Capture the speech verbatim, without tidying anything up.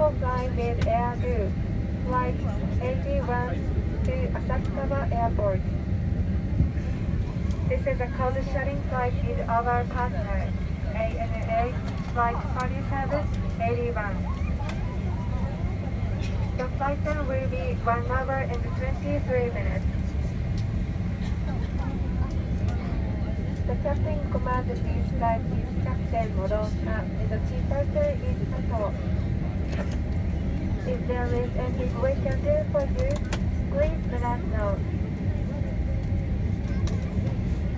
now flying with Air Group, Flight eighty-one to Asakawa Airport. This is a code sharing flight with our partner, A N A Flight forty-seven eighty-one. The flight time will be one hour and twenty-three minutes. The captain commands this flight is Captain Moroka and the departure is Sato. If there is anything we can do for you, please let us know.